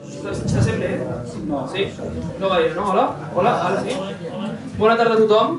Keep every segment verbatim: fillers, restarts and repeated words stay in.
Se sent bé? Sí? No gaire, no? Hola? Hola? Ara sí? Bona tarda a tothom.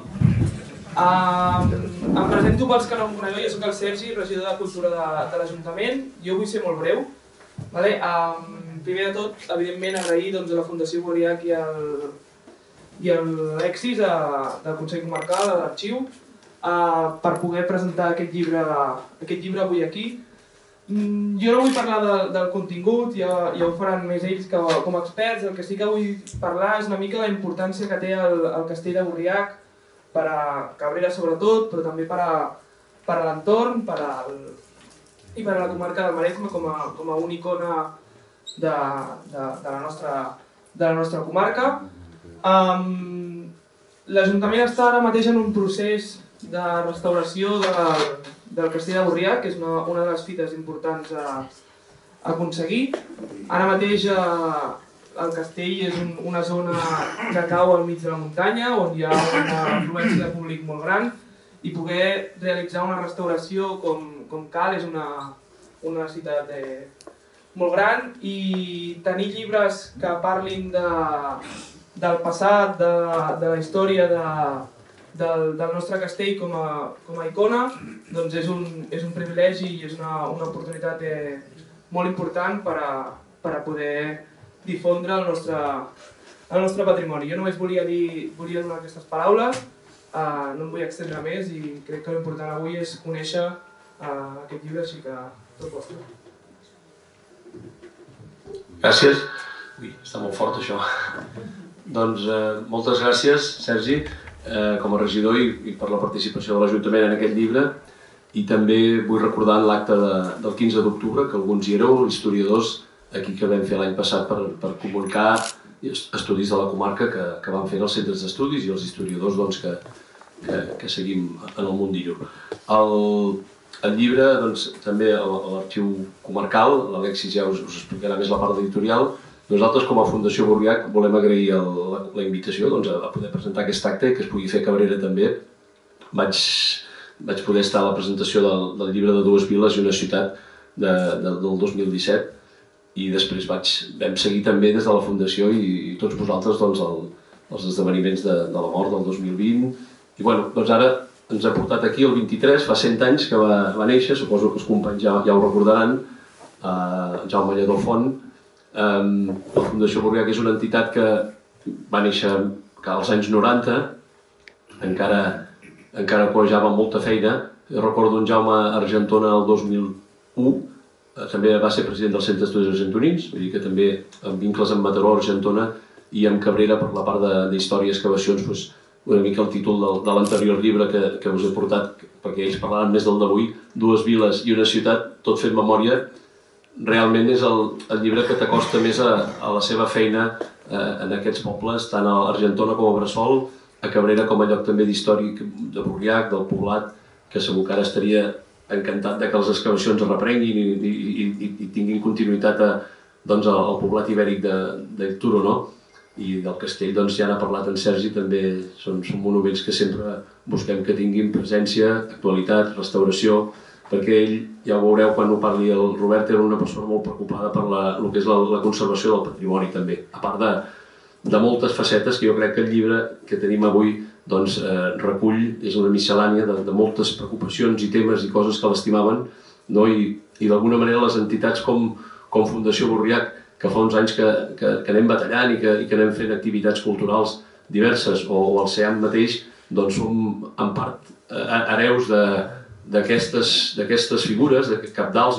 Em presento pels que no em conegueu, jo soc el Sergi, regidor de Cultura de l'Ajuntament. Jo vull ser molt breu. Primer de tot, evidentment, agrair a la Fundació Boriac i a l'Exis del Consell Comarcal, de l'Arxiu, per poder presentar aquest llibre avui aquí. Jo no vull parlar del contingut, ja ho faran més ells com a experts. El que sí que vull parlar és una mica de la importància que té el Castell de Borriac per a Cabrera sobretot, però també per a l'entorn i per a la comarca del Maresme com a una icona de la nostra comarca. L'Ajuntament està ara mateix en un procés de restauració del Castell de Borriac, que és una de les fites importants a aconseguir. Ara mateix el castell és una zona que cau al mig de la muntanya, on hi ha una afluència de públic molt gran, i poder realitzar una restauració com cal és una necessitat molt gran, i tenir llibres que parlin del passat, de la història del nostre castell com a icona, doncs és un privilegi i és una oportunitat molt important per a poder difondre el nostre patrimoni. Jo només volia donar aquestes paraules, no em vull extendre més i crec que l'important avui és conèixer aquest llibre, així que tot vostre. Gràcies. Ui, està molt fort això. Doncs moltes gràcies, Sergi, com a regidor i per la participació de l'Ajuntament en aquest llibre, i també vull recordar l'acte del quinze d'octubre, que alguns hi éreu, historiadors, aquí que vam fer l'any passat per comunicar estudis de la comarca que van fer els centres d'estudis i els historiadors que seguim en el mundillo. El llibre, també a l'Arxiu Comarcal, l'Alexis ja us explicarà més la part editorial. Nosaltres, com a Fundació Borriac, volem agrair la invitació a poder presentar aquest acte i que es pugui fer a Cabrera també. Vaig poder estar a la presentació del llibre de Dues viles i una ciutat del dos mil disset, i després vam seguir també des de la Fundació i tots vosaltres els esdeveniments de la mort del dos mil vint. I ara ens ha portat aquí el vint-i-tres, fa cent anys que va néixer, suposo que els companys ja ho recordaran, Jaume Lledó Font. La Fundació Borriac és una entitat que va néixer als anys noranta, encara col·legiava amb molta feina. Recordo un Jaume Argentona el dos mil u, també va ser president del Centre d'Estudis Argentonins, vull dir que també amb vincles amb Mataró, Argentona i amb Cabrera per la part d'història i excavacions, una mica el títol de l'anterior llibre que us he portat, perquè ells parlaran més del d'avui, Dues viles i una ciutat, tot fent memòria, realment és el llibre que t'acosta més a la seva feina en aquests pobles, tant a Argentona com a Bressol, a Cabrera com a lloc també d'històric de Borriac, del poblat, que segur que ara estaria encantat que les excavacions es reprenguin i tinguin continuïtat al poblat ibèric de Turó. I del castell ja n'ha parlat en Sergi, també són monuments que sempre busquem que tinguin presència, actualitat, restauració, perquè ell, ja ho veureu quan ho parli el Robert, era una persona molt preocupada per el que és la conservació del patrimoni també, a part de moltes facetes que jo crec que el llibre que tenim avui recull, és una miscel·lània de moltes preocupacions i temes i coses que l'estimaven, i d'alguna manera les entitats com Fundació Borriac, que fa uns anys que anem batallant i que anem fent activitats culturals diverses, o el SEAM mateix, doncs som en part hereus d'aquestes figures, cabdals,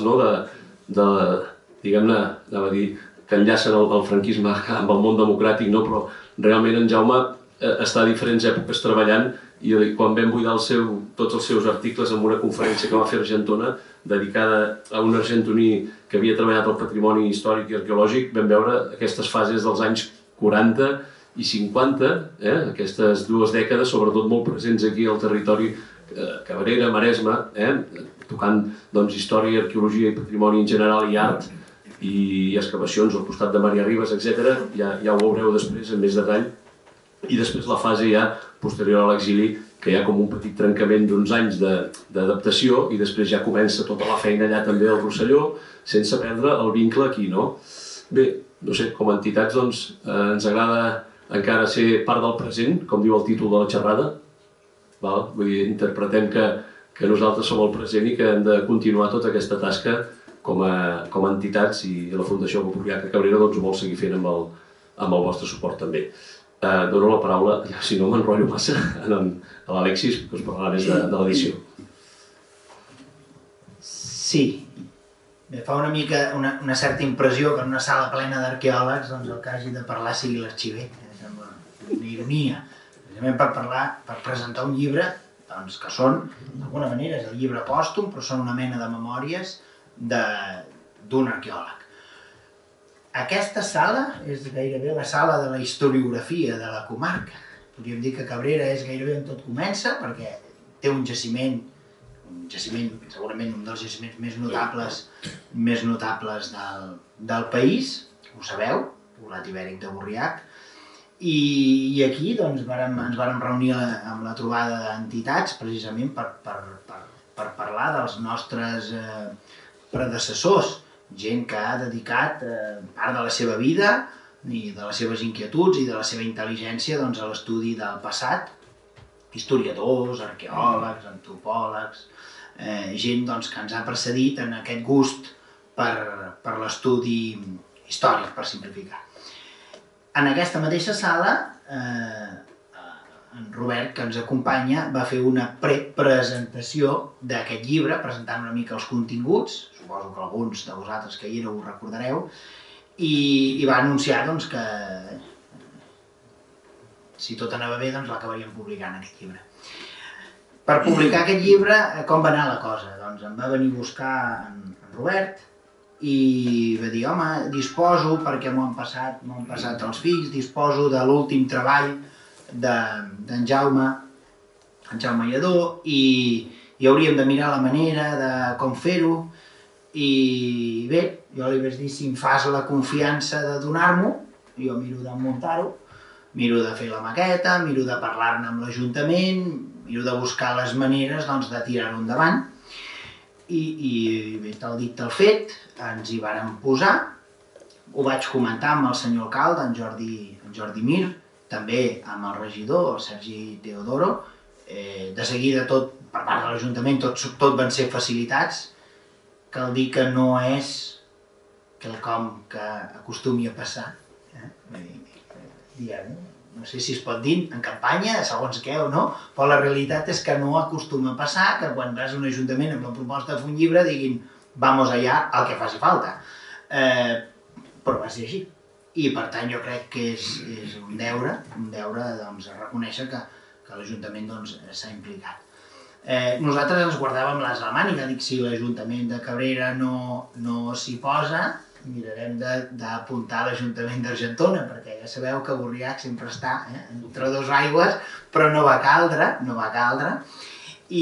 diguem-ne, anava a dir, que enllacen el franquisme amb el món democràtic, però realment en Jaume està a diferents èpoques treballant, i quan vam buidar tots els seus articles en una conferència que va fer a Argentona dedicada a un argentoní que havia treballat el patrimoni històric i arqueològic, vam veure aquestes fases dels anys quaranta i cinquanta, aquestes dues dècades, sobretot molt presents aquí al territori Cabrera, Maresme, tocant història, arqueologia i patrimoni en general i art i excavacions al costat de Maria Ribas, etcètera. Ja ho veureu després en més detall. I després la fase ja posterior a l'exili, que hi ha com un petit trencament d'uns anys d'adaptació, i després ja comença tota la feina allà també al Rosselló, sense perdre el vincle aquí, no? Bé, no sé, com a entitats doncs, eh, ens agrada encara ser part del present, com diu el títol de la xerrada. Val? Vull dir, interpretem que, que nosaltres som el present i que hem de continuar tota aquesta tasca com a, com a entitats, i la Fundació Bobriac Cabrera doncs, ho vol seguir fent amb el, amb el vostre suport també. Eh, dono la paraula, si no m'enrotllo massa, a l'Alexis, que us parlarà més de, de l'edició. Sí. Bé, fa una mica una, una certa impressió que en una sala plena d'arqueòlegs doncs el que hagi de parlar sigui l'arxiver. Sembla una ironia. Precisament per parlar, per presentar un llibre doncs, que són, d'alguna manera, és el llibre pòstum, però són una mena de memòries d'un arqueòleg. Aquesta sala és gairebé la sala de la historiografia de la comarca. Podríem dir que Cabrera és gairebé on tot comença, perquè té un jaciment un jaciment, segurament un dels jaciments més notables, més notables del, del país, ho sabeu, Poblat Ibèric de Borriac, i, i aquí doncs, vàrem, ens vàrem reunir amb la trobada d'entitats precisament per, per, per, per parlar dels nostres eh, predecessors, gent que ha dedicat eh, part de la seva vida i de les seves inquietuds i de la seva intel·ligència doncs, a l'estudi del passat, historiadors, arqueòlegs, antropòlegs, eh, gent doncs, que ens ha precedit en aquest gust per, per l'estudi històric, per simplificar. En aquesta mateixa sala, eh, en Robert, que ens acompanya, va fer una prepresentació d'aquest llibre, presentant una mica els continguts, suposo que alguns de vosaltres que hi éreu ho recordareu, i, i va anunciar doncs, que si tot anava bé, doncs l'acabaríem publicant aquest llibre. Per publicar aquest llibre, com va anar la cosa? Doncs em va venir a buscar en Robert i va dir, home, disposo, perquè m'ho han passat, m'ho han passat els fills, disposo de l'últim treball d'en Jaume, en Jaume Lledó, i, i hauríem de mirar la manera de com fer-ho, i bé, jo li vaig dir, si em fas la confiança de donar-m'ho, jo miro de muntar-ho, miro de fer la maqueta, miro de parlar-ne amb l'Ajuntament, miro de buscar les maneres doncs, de tirar-ho endavant. I, i bé, tal dit tal fet, ens hi vàrem posar. Ho vaig comentar amb el senyor alcalde, en Jordi, en Jordi Mir, també amb el regidor, el Sergi Teodoro. Eh, de seguida, tot, per part de l'Ajuntament, tot, tot van ser facilitats. Cal dir que no és quelcom que acostumi a passar. Eh? Diem, no sé si es pot dir en campanya, segons què o no, però la realitat és que no acostuma a passar que quan vas a un ajuntament amb la proposta de fer un llibre diguin vamos allà, el que faci falta. Eh, però va ser així. I per tant jo crec que és, és un deure, un deure doncs, reconèixer que, que l'Ajuntament doncs, s'ha implicat. Eh, nosaltres ens guardàvem l'as a la màniga, dic, si l'Ajuntament de Cabrera no, no s'hi posa, mirarem d'apuntar a l'Ajuntament d'Argentona, perquè ja sabeu que Borriac sempre està eh, entre dos aigües, però no va caldre, no va caldre. I,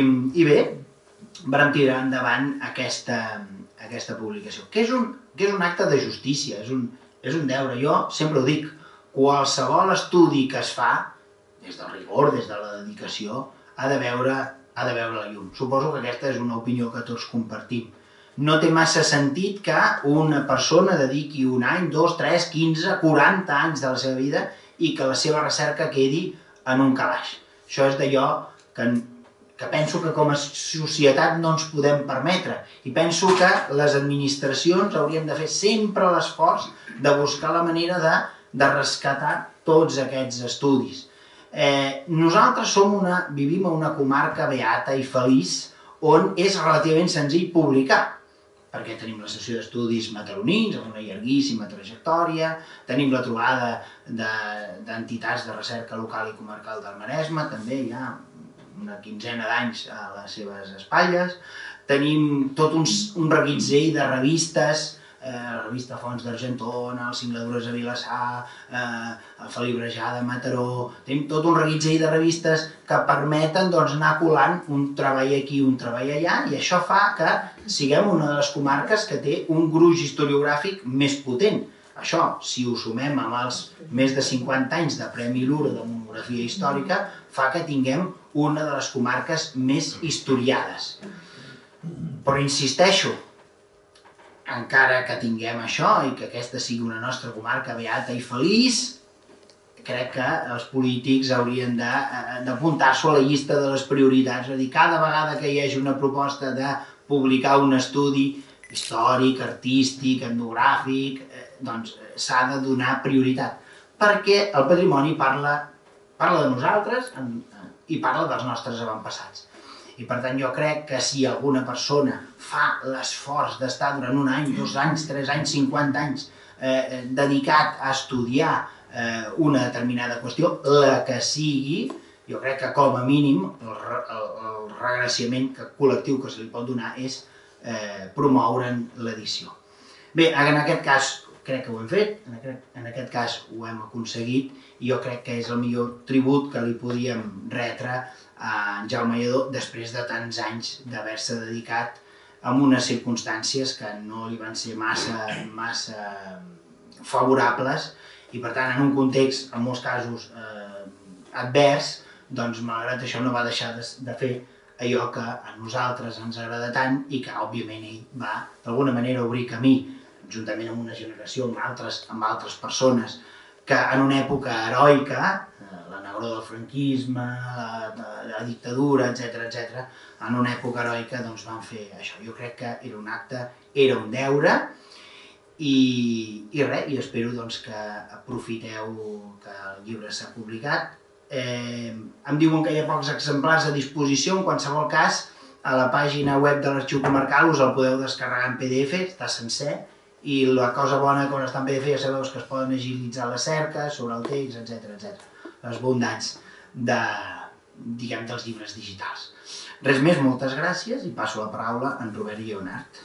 i bé, vam tirar endavant aquesta, aquesta publicació, que és, un, que és un acte de justícia, és un, és un deure. Jo sempre ho dic, qualsevol estudi que es fa, des del rigor, des de la dedicació, ha de veure, ha de veure la llum. Suposo que aquesta és una opinió que tots compartim. No té massa sentit que una persona dediqui un any, dos, tres, quinze, quaranta anys de la seva vida i que la seva recerca quedi en un calaix. Això és d'allò que, que penso que com a societat no ens podem permetre. I penso que les administracions haurien de fer sempre l'esforç de buscar la manera de, de rescatar tots aquests estudis. Eh, nosaltres som una, vivim a una comarca beata i feliç on és relativament senzill publicar, perquè tenim la secció d'estudis mataronins, amb una llarguíssima trajectòria, tenim la trobada d'entitats de, de recerca local i comarcal del Maresme, també hi ha una quinzena d'anys a les seves espatlles, tenim tot un, un reguitzell de revistes, eh, la revista Fonts d'Argentona, el Singladures de Vilassar, eh, el Felibrejar de Mataró, tenim tot un reguitzell de revistes que permeten doncs, anar colant un treball aquí, un treball allà, i això fa que siguem una de les comarques que té un gruix historiogràfic més potent. Això, si ho sumem amb els més de cinquanta anys de Premi Lura de monografia històrica, fa que tinguem una de les comarques més historiades. Però insisteixo, encara que tinguem això i que aquesta sigui una nostra comarca beata i feliç, crec que els polítics haurien d'apuntar-s'ho a la llista de les prioritats. És a dir, cada vegada que hi hagi una proposta de publicar un estudi històric, artístic, etnogràfic, doncs s'ha de donar prioritat. Perquè el patrimoni parla, parla de nosaltres i parla dels nostres avantpassats. I per tant jo crec que si alguna persona fa l'esforç d'estar durant un any, dos anys, tres anys, cinquanta anys eh, dedicat a estudiar eh, una determinada qüestió, la que sigui, jo crec que com a mínim el, el, el regreixament col·lectiu que se li pot donar és eh, promoure'n l'edició. Bé, en aquest cas crec que ho hem fet, en aquest, en aquest cas ho hem aconseguit i jo crec que és el millor tribut que li podíem retre a Jaume Lledó després de tants anys d'haver-se dedicat a unes circumstàncies que no li van ser massa, massa favorables i per tant en un context en molts casos eh, advers, doncs malgrat això no va deixar de, de fer allò que a nosaltres ens agrada tant i que òbviament ell va d'alguna manera obrir camí juntament amb una generació, amb altres, amb altres persones que en una època heroica, la negror del franquisme, la, la, la dictadura, etcètera, etcètera, en una època heroica doncs van fer això. Jo crec que era un acte, era un deure i, i res, i espero doncs, que aprofiteu que el llibre s'ha publicat. Eh, em diuen que hi ha pocs exemplars a disposició, en qualsevol cas, a la pàgina web de l'Arxiu Comarcal us el podeu descarregar en P D F, està sencer, i la cosa bona quan està en P D F ja sabeu que es poden agilitzar les cerques sobre el text, etcètera, etcètera. Les bondats de, diguem, dels llibres digitals. Res més, moltes gràcies i passo la paraula a en Robert Lleonart.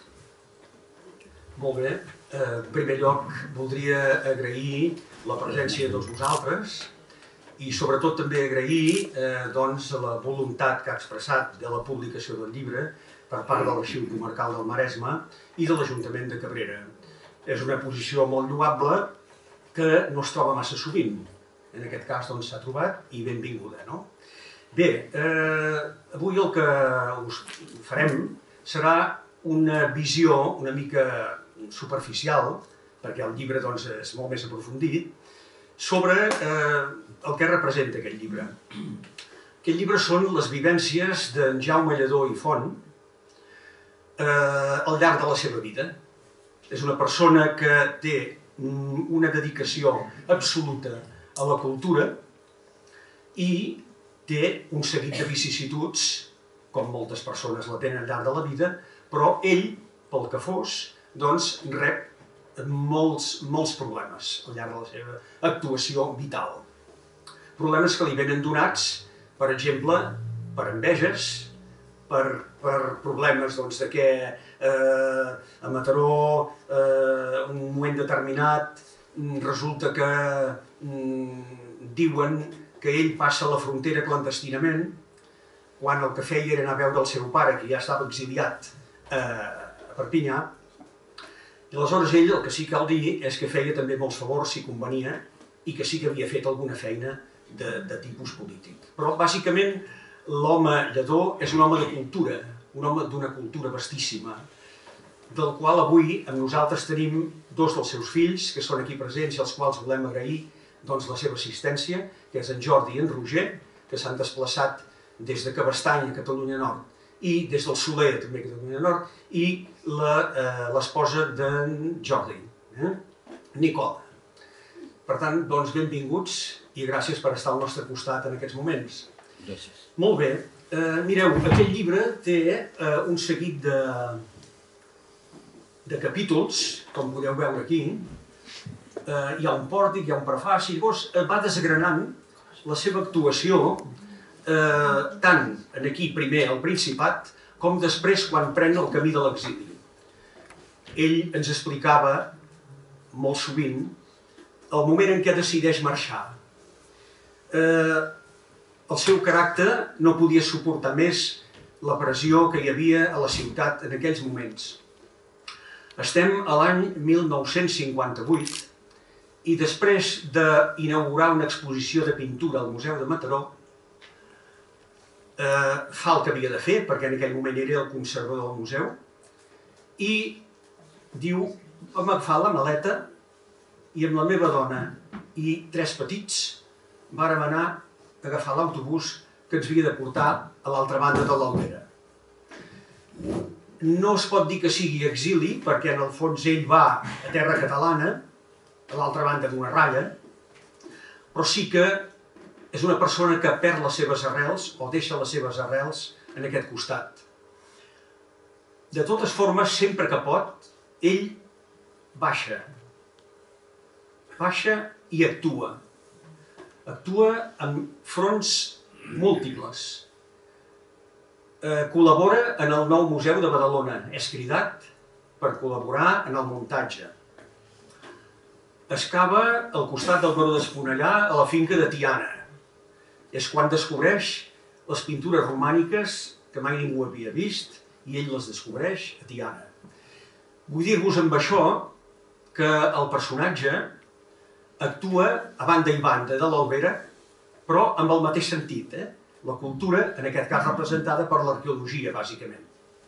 Molt bé. En primer lloc, voldria agrair la presència de tots vosaltres i sobretot també agrair eh, doncs, la voluntat que ha expressat de la publicació del llibre per part de l'Arxiu Comarcal del Maresme i de l'Ajuntament de Cabrera. És una posició molt lloable que no es troba massa sovint. En aquest cas doncs, s'ha trobat i benvinguda. No? Bé, eh, avui el que us farem serà una visió una mica superficial, perquè el llibre doncs, és molt més aprofundit, sobre eh, el que representa aquest llibre. Aquest llibre són les vivències d'en Jaume Lledó i Font eh, al llarg de la seva vida. És una persona que té una dedicació absoluta a la cultura i té un seguit de vicissituds, com moltes persones la tenen al llarg de la vida, però ell, pel que fos, doncs rep molts, molts problemes al llarg de la seva actuació vital. Problemes que li venen donats, per exemple, per enveges, per, per problemes doncs, de que eh, a Mataró, eh, un moment determinat, resulta que mm, diuen que ell passa la frontera clandestinament, quan el que feia era anar a veure el seu pare, que ja estava exiliat eh, a Perpinyà. I aleshores ell el que sí que cal dir és que feia també molts favors, si convenia, i que sí que havia fet alguna feina de, de tipus polític. Però bàsicament l'home Lledó és un home de cultura, un home d'una cultura vastíssima, del qual avui amb nosaltres tenim dos dels seus fills, que són aquí presents i als quals volem agrair doncs, la seva assistència, que és en Jordi i en Roger, que s'han desplaçat des de Cabestany, a Catalunya Nord, i des del Soler, també a Catalunya Nord, i l'esposa eh, d'en Jordi, eh? Nicola. Per tant, doncs, benvinguts i gràcies per estar al nostre costat en aquests moments. Gràcies. Molt bé. Eh, mireu, aquest llibre té eh, un seguit de, de capítols, com podeu veure aquí. Eh, hi ha un pòrtic, hi ha un prefaci, llavors eh, va desgranant la seva actuació eh, tant en aquí primer al Principat com després quan pren el camí de l'exili. Ell ens explicava molt sovint el moment en què decideix marxar. Eh, el seu caràcter no podia suportar més la pressió que hi havia a la ciutat en aquells moments. Estem a l'any mil nou-cents cinquanta-vuit i després d'inaugurar una exposició de pintura al Museu de Mataró, eh, fa el que havia de fer, perquè en aquell moment era el conservador del museu, i diu: vam agafar la maleta i amb la meva dona i tres petits vàrem anar a agafar l'autobús que ens havia de portar a l'altra banda de l'Albera. No es pot dir que sigui exili, perquè en el fons ell va a terra catalana, a l'altra banda d'una ratlla, però sí que és una persona que perd les seves arrels o deixa les seves arrels en aquest costat. De totes formes, sempre que pot, ell baixa. Baixa i actua. Actua en fronts múltiples. Eh, col·labora en el nou Museu de Badalona. És cridat per col·laborar en el muntatge. Excava al costat del Baró d'Esponellà a la finca de Tiana. És quan descobreix les pintures romàniques que mai ningú havia vist i ell les descobreix a Tiana. Vull dir-vos amb això que el personatge actua a banda i banda de l'Albera, però amb el mateix sentit, eh? La cultura, en aquest cas representada per l'arqueologia, bàsicament.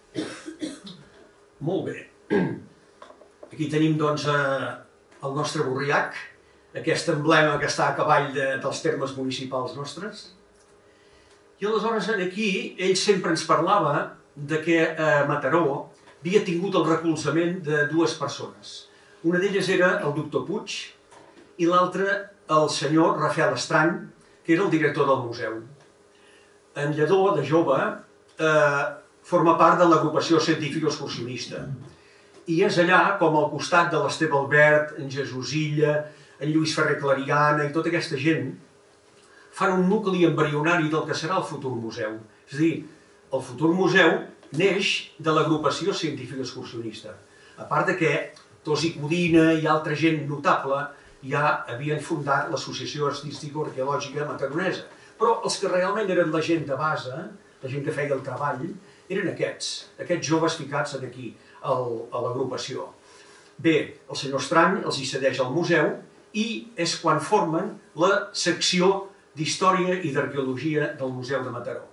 Molt bé. Aquí tenim, doncs, eh, el nostre Borriac, aquest emblema que està a cavall de, dels termes municipals nostres. I aleshores, aquí, ell sempre ens parlava de que a Mataró havia tingut el recolzament de dues persones. Una d'elles era el doctor Puig i l'altra el senyor Rafael Estrany, que era el director del museu. En Lledó, de jove, eh, forma part de l'agrupació científica excursionista. I és allà, com al costat de l'Esteve Albert, en Jesús Illa, en Lluís Ferrer Clariana i tota aquesta gent, fan un nucli embrionari del que serà el futur museu. És a dir, el futur museu neix de l'agrupació científica excursionista. A part de que Tosi Codina i altra gent notable ja havien fundat l'Associació Artística-Arqueològica Mataronesa. Però els que realment eren la gent de base, la gent que feia el treball, eren aquests, aquests joves ficats aquí, a l'agrupació. Bé, el senyor Estrany els hi cedeix al museu i és quan formen la secció d'Història i d'Arqueologia del Museu de Mataró.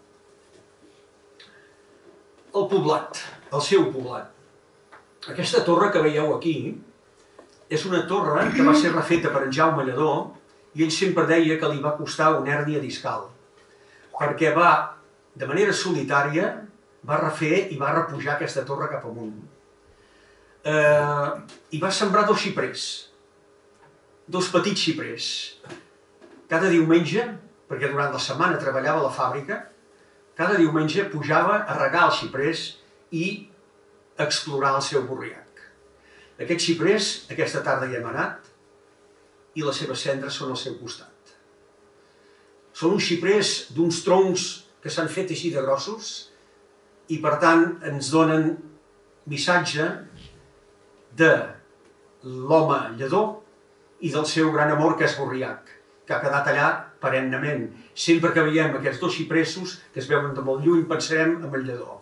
El poblat, el seu poblat. Aquesta torre que veieu aquí és una torre que va ser refeta per en Jaume Lledó i ell sempre deia que li va costar una hèrnia discal, perquè va, de manera solitària, va refer i va repujar aquesta torre cap amunt. Eh, I va sembrar dos xiprers, dos petits xiprers. Cada diumenge, perquè durant la setmana treballava a la fàbrica, cada diumenge pujava a regar els xiprers i a explorar el seu Borriac. Aquests xiprers, aquesta tarda hi hem anat, i les seves cendres són al seu costat. Són uns xiprers d'uns troncs que s'han fet així de grossos i, per tant, ens donen missatge de l'home Lledó i del seu gran amor, que és Borriac, que ha quedat allà perennament. Sempre que veiem aquests dos xipressos, que es veuen de molt lluny, pensarem en el Lledó.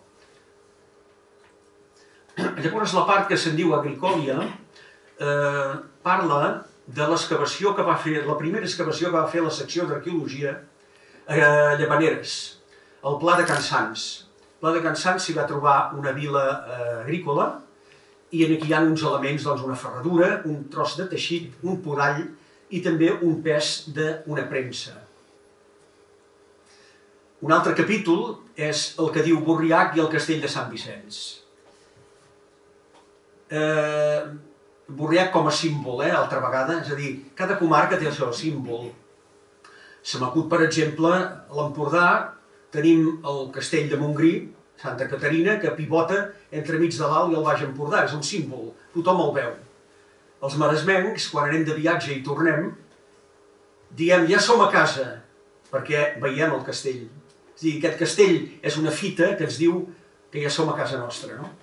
Llavors, la part que se'n diu Agricòlia eh, parla de l'excavació que va fer, la primera excavació que va fer la secció d'arqueologia a Llavaneres, el Pla de Can Sans. El Pla de Can Sans s'hi va trobar una vila eh, agrícola i aquí hi ha uns elements, doncs una ferradura, un tros de teixit, un podall i també un pes d'una premsa. Un altre capítol és el que diu Borriac i el castell de Sant Vicenç. Eh, Borriac com a símbol, eh, altra vegada, és a dir, cada comarca té el seu símbol. Se m'acut, per exemple, a l'Empordà tenim el castell de Montgrí, Santa Caterina, que pivota entremig de l'Alt i el Baix Empordà, és un símbol, tothom el veu. Els maresmencs, quan anem de viatge i tornem, diem, ja som a casa, perquè veiem el castell. És a dir, aquest castell és una fita que ens diu que ja som a casa nostra, no?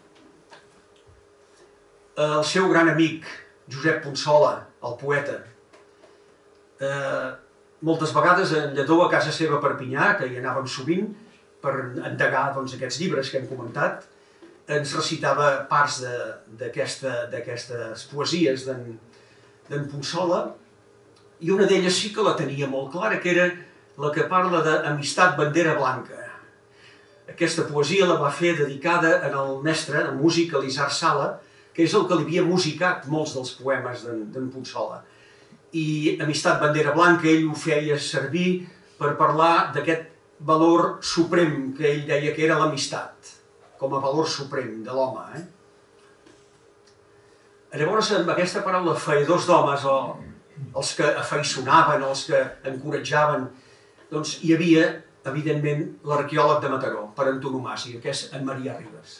El seu gran amic, Josep Ponsola, el poeta. Eh, moltes vegades en Lledó, a casa seva a Perpinyà, que hi anàvem sovint, per endegar doncs, aquests llibres que hem comentat, ens recitava parts d'aquestes poesies d'en Ponsola, i una d'elles sí que la tenia molt clara, que era la que parla d'Amistat Bandera Blanca. Aquesta poesia la va fer dedicada al mestre, en músic, Elisard Sala, que és el que li havia musicat molts dels poemes d'en Puigsola. I Amistat bandera blanca ell ho feia servir per parlar d'aquest valor suprem que ell deia que era l'amistat, com a valor suprem de l'home. Eh? Llavors, amb aquesta paraula feedors d'homes, o els que afeiçonaven, els que encoratjaven, doncs hi havia, evidentment, l'arqueòleg de Mataró, per antonomàsia, que és en Marià Ribes.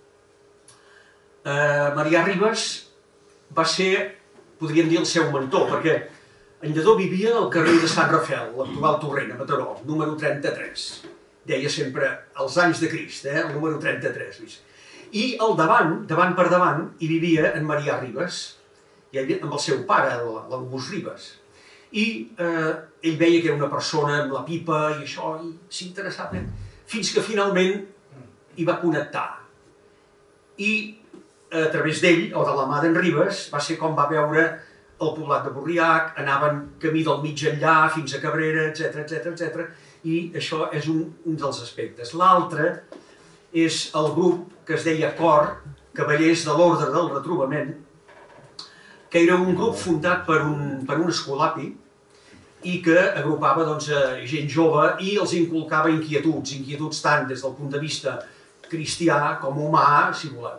Eh, Marià Ribes va ser, podríem dir, el seu mentor, perquè en Lledó vivia al carrer de Sant Rafel, l'actual Torrent, a Mataró, número trenta-tres. Deia sempre els anys de Crist, eh? El número trenta-tres. I al davant, davant per davant, hi vivia en Marià Ribes, amb el seu pare, l'August Ribes. I eh, ell veia que era una persona amb la pipa i això, i s'interessava, fins que finalment hi va connectar. I a través d'ell, o de la mà d'en Ribes, va ser com va veure el poblat de Borriac, anaven camí del mig enllà fins a Cabrera, etcètera, etcètera, etcètera, i això és un, un dels aspectes. L'altre és el grup que es deia Cor, Cavallers de l'Ordre del Retrobament, que era un grup fundat per un, per un escolapi i que agrupava doncs, gent jove i els inculcava inquietuds, inquietuds tant des del punt de vista cristià com humà, si voleu.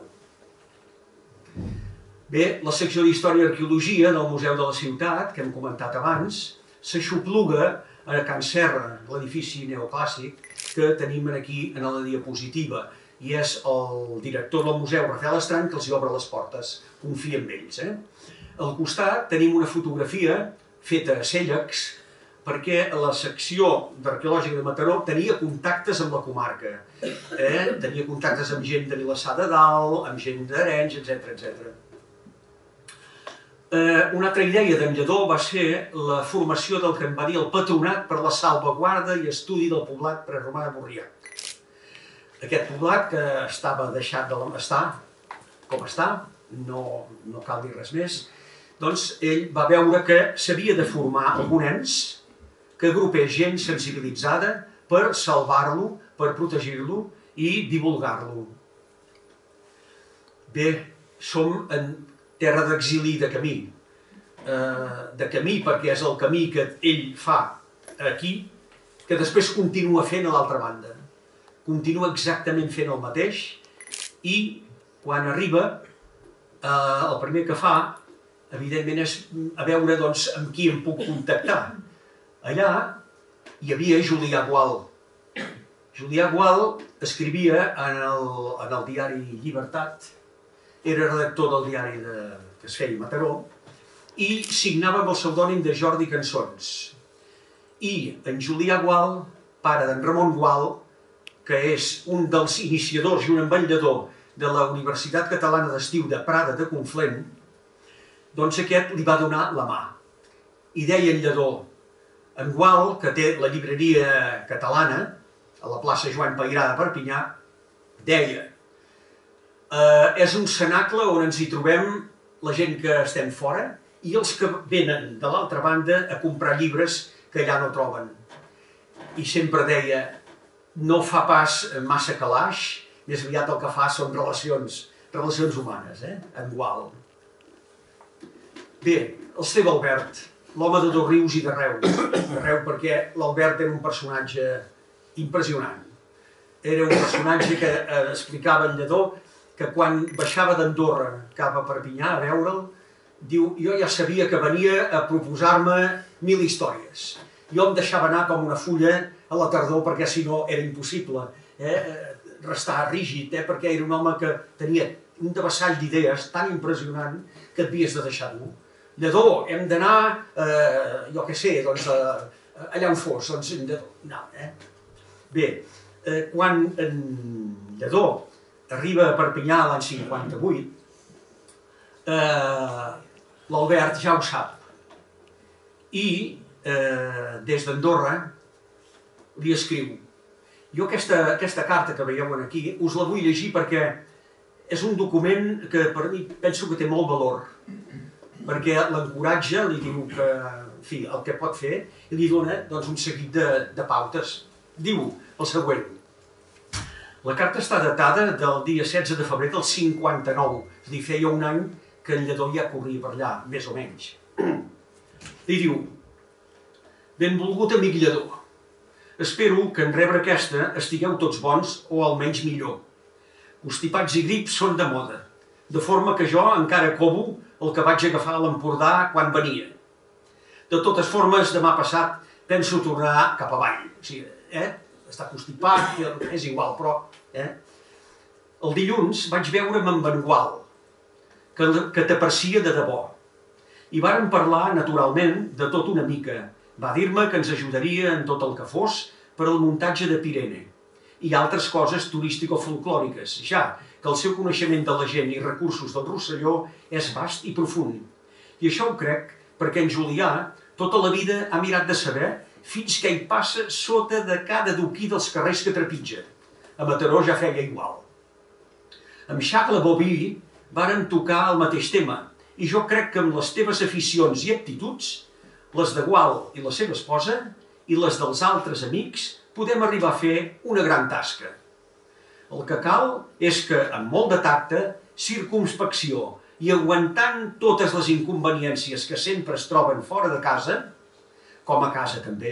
Bé, la secció d'Història i Arqueologia del Museu de la Ciutat, que hem comentat abans, s'aixopluga a Can Serra, l'edifici neoclàssic, que tenim aquí en la diapositiva. I és el director del museu, Rafael Estrany, que els hi obre les portes. Confia en ells. Eh? Al costat tenim una fotografia feta a Cèllex, perquè la secció d'Arqueològica de Mataró tenia contactes amb la comarca. Eh? Tenia contactes amb gent de Vilassar de Dalt, amb gent d'Arenys, etcètera, etcètera. Eh, una altra idea d'en Lledó va ser la formació del que en va dir el Patronat per la salvaguarda i estudi del poblat preromà de Borriac. Aquest poblat que estava deixat de l'estar, com està, no, no cal dir res més, doncs ell va veure que s'havia de formar algun ens que agrupés gent sensibilitzada per salvar-lo, per protegir-lo i divulgar-lo. Bé, som en terra d'exili de camí. Eh, de camí perquè és el camí que ell fa aquí, que després continua fent a l'altra banda. Continua exactament fent el mateix i quan arriba, eh, el primer que fa, evidentment, és a veure doncs, amb qui em puc contactar. Allà hi havia Julià Gual. Julià Gual escrivia en el, en el diari Llibertat, era redactor del diari de, que es feia a Mataró, i signava amb el pseudònim de Jordi Cançons. I en Julià Gual, pare d'en Ramon Gual, que és un dels iniciadors i un embatllador de la Universitat Catalana d'Estiu de Prada de Conflent, doncs aquest li va donar la mà. I deia en Lledó, en Gual, que té la llibreria catalana, a la plaça Joan Peirà de Perpinyà, deia: Uh, és un cenacle on ens hi trobem la gent que estem fora i els que venen de l'altra banda a comprar llibres que allà no troben. I sempre deia, no fa pas massa calaix, més aviat el que fa són relacions, relacions humanes, eh? En Gual. Bé, el Esteve Albert, l'home de dos rius i de Reus. De Reus perquè l'Albert era un personatge impressionant. Era un personatge que eh, explicava en Lledó que quan baixava d'Andorra cap a Perpinyà a veure'l, diu, jo ja sabia que venia a proposar-me mil històries. Jo em deixava anar com una fulla a la tardor perquè si no era impossible eh, restar rígid, eh, perquè era un home que tenia un devessall d'idees tan impressionant que et havies de deixar dur. Lledó, hem d'anar, eh, jo què sé, doncs, eh, allà on fos, doncs hem de... No, eh? Bé, eh, quan en Lledó arriba a Perpinyà l'any cinquanta-vuit, eh, l'Albert ja ho sap. I eh, des d'Andorra li escriu. Jo aquesta, aquesta carta que veieu aquí us la vull llegir perquè és un document que per mi penso que té molt valor. Perquè l'encoratja, li diu que, en fi, el que pot fer, i li dona doncs, un seguit de, de pautes. Diu el següent. La carta està datada del dia setze de febrer del cinquanta-nou, és a dir, feia un any que en Lledó ja corria per allà, més o menys. I diu: benvolgut amic Lledó, espero que en rebre aquesta estigueu tots bons o almenys millor. Constipats i grips són de moda, de forma que jo encara covo el que vaig agafar a l'Empordà quan venia. De totes formes, demà passat penso tornar cap avall. O sigui, eh? Està constipat, és igual, però... Eh? El dilluns vaig veure'm amb en Gual, que, que t'aprecia de debò. I vàrem parlar, naturalment, de tot una mica. Va dir-me que ens ajudaria en tot el que fos per al muntatge de Pirene i altres coses turístico-folclòriques, ja que el seu coneixement de la gent i recursos del Rosselló és vast i profund. I això ho crec perquè en Julià tota la vida ha mirat de saber fins que hi passa sota de cada doquí dels carrers que trepitja. A Mataró ja feia igual. Amb Charles Bobby varen tocar el mateix tema, i jo crec que amb les teves aficions i aptituds, les de Gual i la seva esposa, i les dels altres amics, podem arribar a fer una gran tasca. El que cal és que, amb molt de tacte, circumspecció i aguantant totes les inconveniències que sempre es troben fora de casa, com a casa també,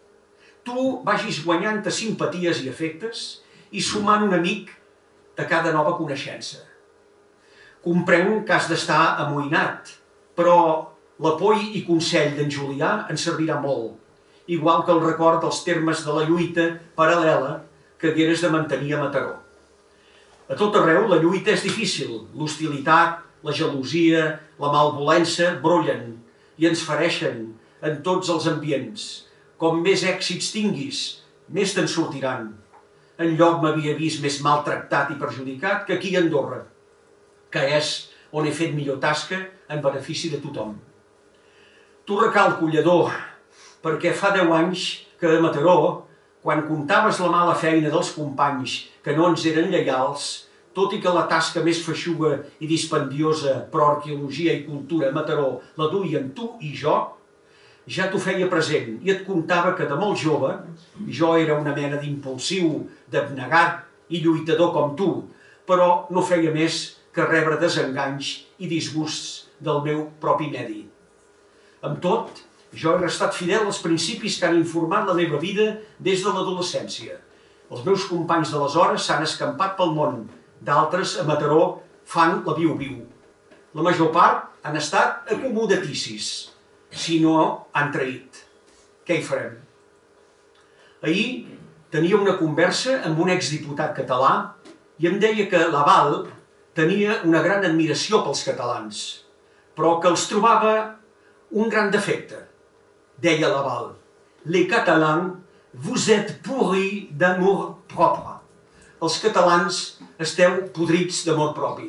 tu vagis guanyant-te simpaties i afectes i sumant un amic de cada nova coneixença. Comprenc que has d'estar amoïnat, però l'apoi i consell d'en Julià en servirà molt, igual que el record dels termes de la lluita paral·lela que hagueres de mantenir a Mataró. A tot arreu la lluita és difícil, l'hostilitat, la gelosia, la malvolença brollen i ens fereixen en tots els ambients. Com més èxits tinguis, més te'n sortiran. Enlloc m'havia vist més maltractat i perjudicat que aquí a Andorra, que és on he fet millor tasca en benefici de tothom. Tu recalco, Lledó, perquè fa deu anys que a Mataró, quan comptaves la mala feina dels companys que no ens eren lleials, tot i que la tasca més feixuga i dispendiosa per arqueologia i cultura a Mataró la duien tu i jo, ja t'ho feia present i et contava que de molt jove jo era una mena d'impulsiu, d'abnegat i lluitador com tu, però no feia més que rebre desenganys i disgusts del meu propi medi. Amb tot, jo he restat fidel als principis que han informat la meva vida des de l'adolescència. Els meus companys d'aleshores s'han escampat pel món, d'altres a Mataró fan la viu-viu. La major part han estat acomodaticis, si no han traït. Què hi farem? Ahir tenia una conversa amb un exdiputat català i em deia que Laval tenia una gran admiració pels catalans, però que els trobava un gran defecte. Deia Laval: les catalans, vous êtes pourris d'amour propre. Els catalans esteu podrits d'amor propi.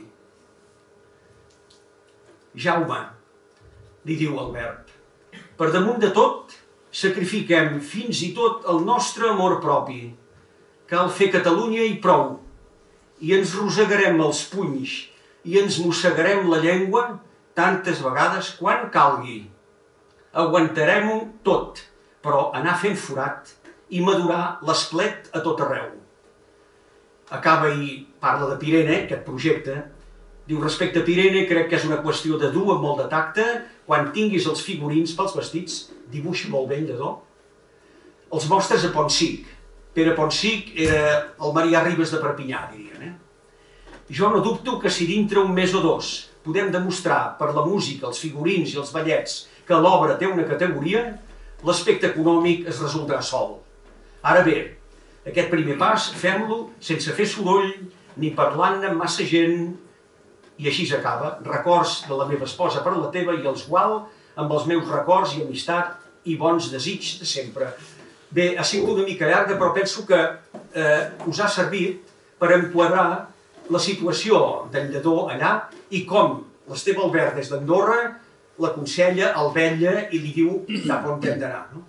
Jaume, li diu Albert, per damunt de tot, sacrifiquem fins i tot el nostre amor propi. Cal fer Catalunya i prou. I ens rosegarem els punys i ens mossegarem la llengua tantes vegades quan calgui. Aguantarem-ho tot, però anar fent forat i madurar l'esplet a tot arreu. Acaba i parla de Pirene, aquest projecte. Diu, respecte a Pirene, crec que és una qüestió de dur amb molt de tacte. Quan tinguis els figurins pels vestits, dibuixa molt bé, Lledó. Els mostres a Ponsic. Pere Ponsic era el Marià Ribes de Perpinyà, dirien. Eh? Jo no dubto que si dintre un mes o dos podem demostrar per la música, els figurins i els ballets que l'obra té una categoria, l'aspecte econòmic es resoldrà sol. Ara bé, aquest primer pas fem-lo sense fer soroll ni parlant amb massa gent. I així s'acaba. Records de la meva esposa per la teva i els Gual amb els meus records i amistat i bons desigs de sempre. Bé, ha sigut una mica llarga, però penso que eh, us ha servit per enquadrar la situació d'en Lledó allà i com l'Esteve Albert des d'Andorra l'aconsella, el vetlla i li diu cap on hem d'anar. No?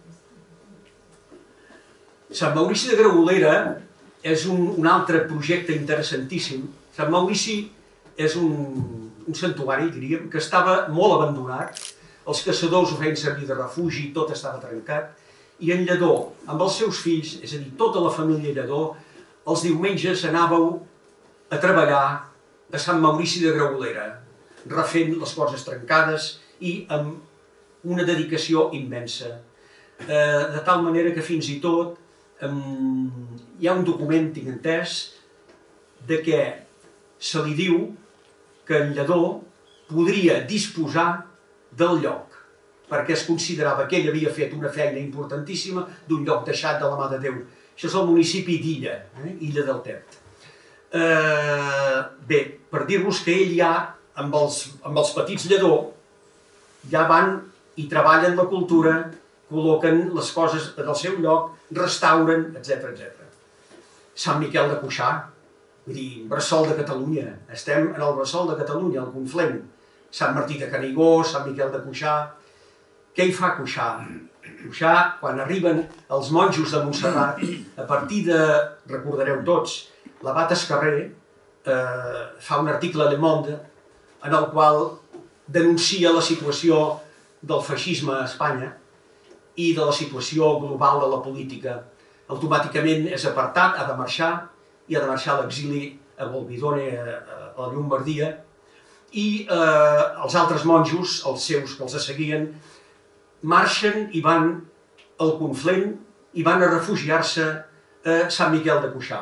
Sant Maurici de Gragolera és un, un altre projecte interessantíssim. Sant Maurici és un, un santuari, diríem, que estava molt abandonat. Els caçadors ho feien servir de refugi, tot estava trencat. I en Lledó, amb els seus fills, és a dir, tota la família Lledó, els diumenges anàveu a treballar a Sant Maurici de Graulera, refent les coses trencades i amb una dedicació immensa. De tal manera que fins i tot hi ha un document, tinc entès, de què se li diu que en Lledó podria disposar del lloc, perquè es considerava que ell havia fet una feina importantíssima d'un lloc deixat de la mà de Déu. Això és el municipi d'Illa, eh? Illa del Ter. Eh, bé, per dir-vos que ell ja, amb els, amb els petits Lledó, ja van i treballen la cultura, col·loquen les coses en el seu lloc, restauren, etcètera, etcètera. Sant Miquel de Cuixà, vull dir, bressol de Catalunya, estem en el bressol de Catalunya, al Conflent. Sant Martí de Canigó, Sant Miquel de Cuixà. Què hi fa Cuixà? Cuixà, quan arriben els monjos de Montserrat, a partir de, recordareu tots, l'abat Escarrer eh, fa un article a Le Monde en el qual denuncia la situació del feixisme a Espanya i de la situació global de la política. Automàticament és apartat, ha de marxar, i ha de marxar a l'exili a Bolbidone, a la Llombardia, i eh, els altres monjos, els seus que els seguien, marxen i van al Conflent i van a refugiar-se a Sant Miquel de Cuixà.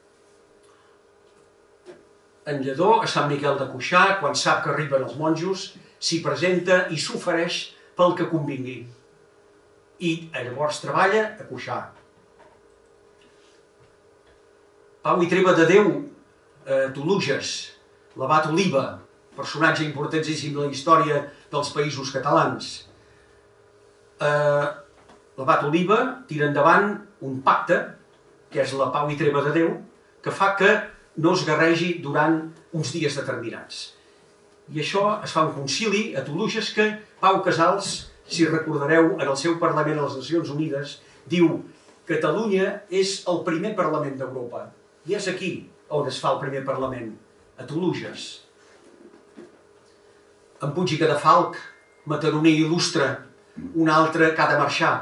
En Lledó, a Sant Miquel de Cuixà, quan sap que arriben els monjos, s'hi presenta i s'ofereix pel que convingui. I llavors treballa a Cuixà. Pau i treva de Déu, a Toluges, l'abat Oliva, personatge importantíssim de la història dels països catalans. L'abat Oliva tira endavant un pacte, que és la Pau i treva de Déu, que fa que no es guerregi durant uns dies determinats. I això es fa un concili a Toluges que Pau Casals, si recordareu, en el seu Parlament a les Nacions Unides, diu que Catalunya és el primer Parlament d'Europa. I és aquí on es fa el primer Parlament, a Toluges. En Puig i Cadafalch, mataroner il·lustre, un altre que ha de marxar,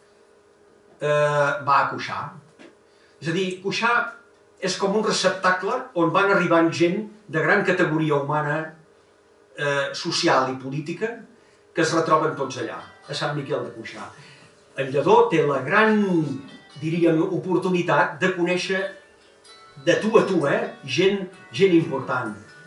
va a Cuixà. És a dir, Cuixà és com un receptacle on van arribant gent de gran categoria humana, social i política, que es retroben tots allà, a Sant Miquel de Cuixà. En Lledó té la gran, diríem, oportunitat de conèixer de tu a tu, eh? gent, gent important.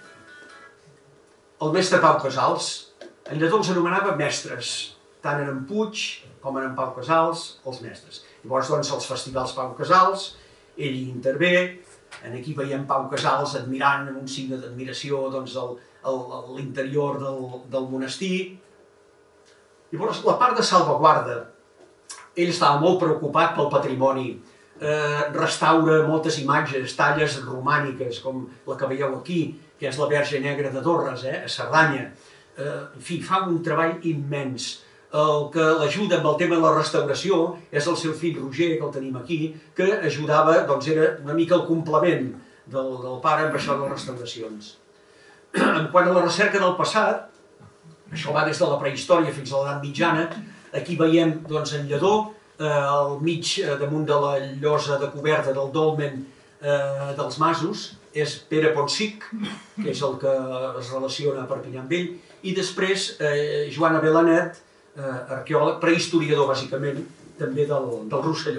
El mestre Pau Casals, en Lledó els anomenava mestres, tant en en Puig com en en Pau Casals, els mestres. Llavors, doncs, els festivals Pau Casals, ell hi intervé, aquí veiem Pau Casals admirant, amb un signe d'admiració, doncs, l'interior del, del monestir. Llavors, la part de salvaguarda, ell estava molt preocupat pel patrimoni, eh, restaura moltes imatges, talles romàniques, com la que veieu aquí, que és la Verge Negra de Dorres, eh, a Cerdanya. Eh, en fi, fa un treball immens. El que l'ajuda amb el tema de la restauració és el seu fill Roger, que el tenim aquí, que ajudava, doncs era una mica el complement del, del pare amb això de les restauracions. En quant a la recerca del passat, això va des de la prehistòria fins a l'edat mitjana, aquí veiem, doncs, en Lledó, eh, al mig, eh, damunt de la llosa de coberta del dolmen eh, dels masos, és Pere Ponsic, que és el que es relaciona a Perpinyà amb ell, i després eh, Joan Abelanet, eh, arqueòleg, prehistoriador, bàsicament, també del, del Rosselló.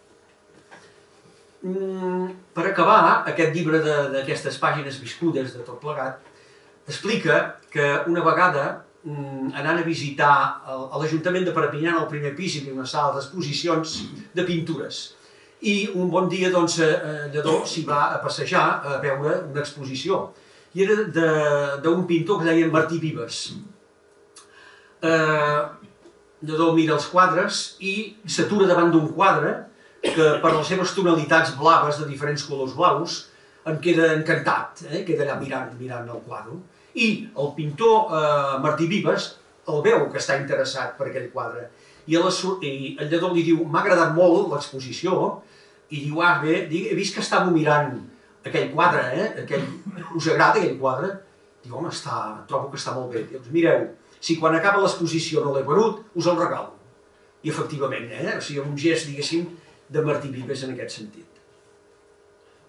Mm, per acabar, aquest llibre d'aquestes pàgines viscudes de tot plegat, explica que una vegada, mm, anant a visitar el, a l'Ajuntament de Perpinyà, al primer pis, hi havia una sala d'exposicions de pintures. I un bon dia, doncs, Lledó s'hi va a passejar a veure una exposició. I era d'un pintor que es deia Martí Vives. Eh, Lledó mira els quadres i s'atura davant d'un quadre que, per les seves tonalitats blaves, de diferents colors blaus, en queda encantat, eh? Queda allà mirant, mirant el quadre. I el pintor eh, Martí Vives el veu que està interessat per aquell quadre. I el Lledó li diu, m'ha agradat molt l'exposició, i diu, ah, bé, he vist que estàveu mirant aquell quadre, eh? Aquell... us agrada aquell quadre? Diu, home, està... trobo que està molt bé. Diu, mireu, si quan acaba l'exposició no l'he venut, us el regalo. I efectivament, eh? O sigui, un gest, diguéssim, de Martí Vives en aquest sentit.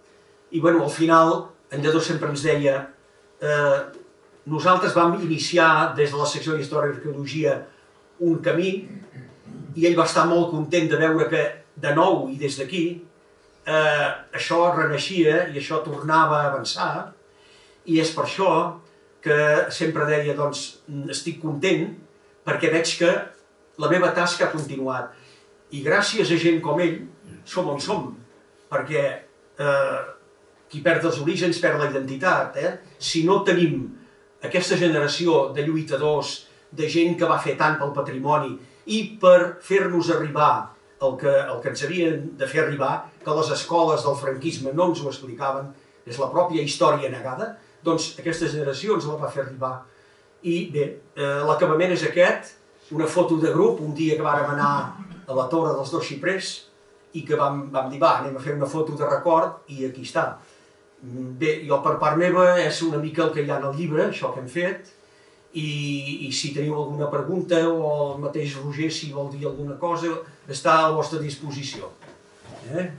I bueno, al final, en Lledó sempre ens deia eh, nosaltres vam iniciar des de la secció d'Història i Arqueologia un camí i ell va estar molt content de veure que de nou i des d'aquí eh, això reneixia i això tornava a avançar i és per això que sempre deia, doncs, estic content perquè veig que la meva tasca ha continuat. I gràcies a gent com ell som on som, perquè eh, qui perd els orígens perd la identitat. Eh? Si no tenim aquesta generació de lluitadors, de gent que va fer tant pel patrimoni i per fer-nos arribar el que, el que ens havien de fer arribar, que les escoles del franquisme no ens ho explicaven, és la pròpia història negada, doncs aquesta generació ens la va fer arribar. I bé, eh, l'acabament és aquest, una foto de grup, un dia que vàrem anar a la Torre dels Dos Xiprers i que vam, vam dir, va, anem a fer una foto de record i aquí està. Bé, jo per part meva és una mica el que hi ha en el llibre, això que hem fet, i, i si teniu alguna pregunta o el mateix Roger, si vol dir alguna cosa, està a la vostra disposició. Eh?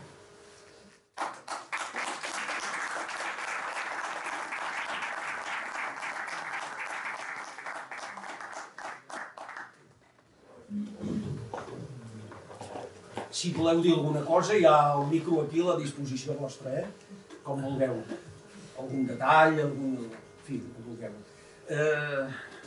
Si voleu dir alguna cosa, hi ha el micro aquí a la disposició vostra, eh? Com vulgueu. Algun detall, algun... En fi, com vulgueu. Eh...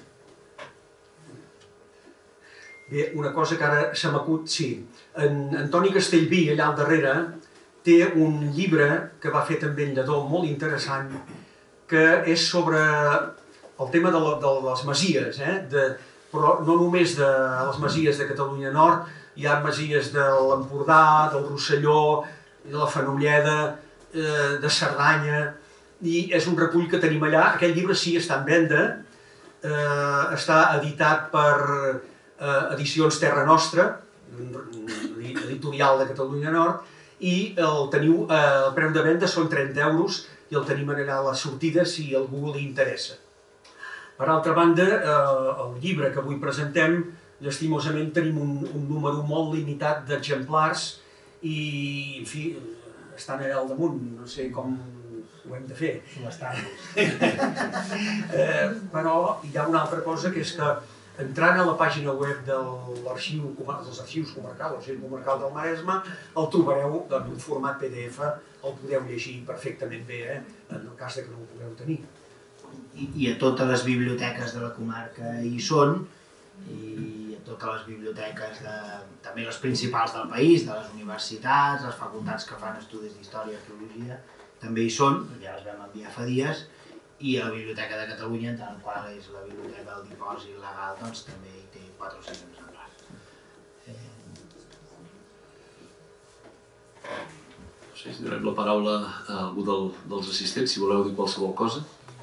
Bé, una cosa que ara se m'acut, sí. En Antoni Castellví, allà al darrere, té un llibre que va fer també en Lledó, molt interessant, que és sobre el tema de, la, de les masies, eh? de, però no només de les masies de Catalunya Nord, hi ha masies de l'Empordà, del Rosselló, de la Fenolleda, eh, de Cerdanya, i és un recull que tenim allà. Aquest llibre sí està en venda, eh, està editat per eh, Edicions Terra Nostra, editorial de Catalunya Nord, i el teniu, eh, el preu de venda són trenta euros i el tenim allà a la sortida si a algú li interessa. Per altra banda, eh, el llibre que avui presentem, llastimosament tenim un, un número molt limitat d'exemplars i, en fi, estan allà al damunt, no sé com ho hem de fer. eh, però hi ha una altra cosa que és que entrant a la pàgina web de l'arxiu, dels arxius comarcals, l'arxiu comarcal del Maresme, el trobareu en un format P D F, el podeu llegir perfectament bé, eh, en el cas que no ho pugueu tenir. I, i a totes les biblioteques de la comarca hi són, i a totes les biblioteques, de, també les principals del país, de les universitats, les facultats que fan estudis d'història i arqueologia, també hi són, ja les vam enviar fa dies, i a la Biblioteca de Catalunya, en tant qual és la biblioteca del dipòsit legal, doncs també hi té quatre o cinc exemplars. Eh... No sé si donem la paraula a algú del, dels assistents, si voleu dir qualsevol cosa.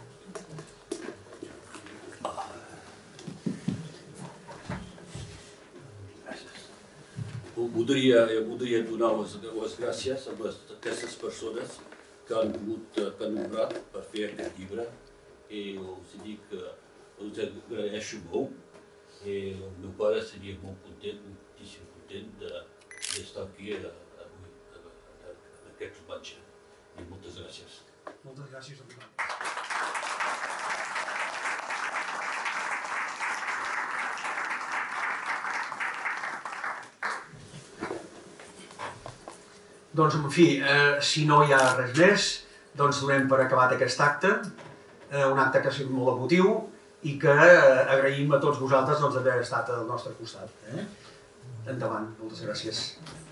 Voldria, voldria donar les, les gràcies a les, aquestes persones que han pogut, que han obrat per fer aquest llibre i els dic que els agraeixo molt i el meu pare seria molt content, moltíssim content d'estar aquí avui en aquest homenatge. I moltes gràcies. Moltes gràcies a vosaltres. Doncs, en fi, eh, si no hi ha res més, doncs donem per acabat aquest acte, eh, un acte que ha sigut molt emotiu i que eh, agraïm a tots vosaltres doncs, haver estat al nostre costat. Eh? Endavant, moltes gràcies.